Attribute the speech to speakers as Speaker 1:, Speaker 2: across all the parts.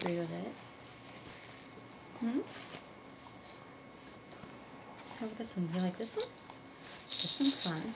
Speaker 1: mystery with it. Hmm? How about this one? You like this one? This one's fun.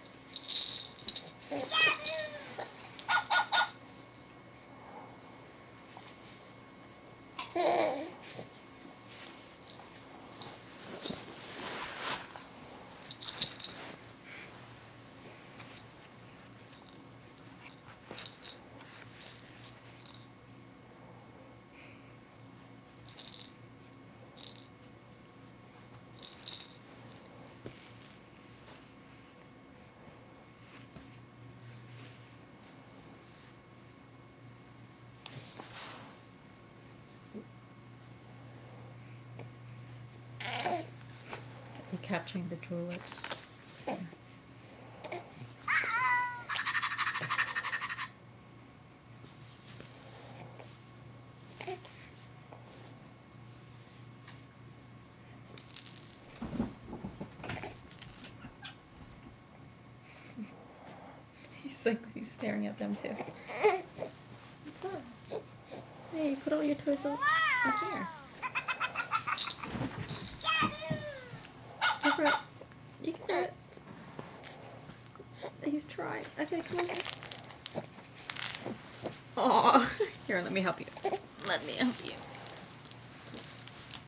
Speaker 1: You're capturing the droolers. He's staring at them too. What's up? Hey, put all your toys up here. Go for it. You can do it. He's trying. Okay, come on. Aw. Here, let me help you. Let me help you.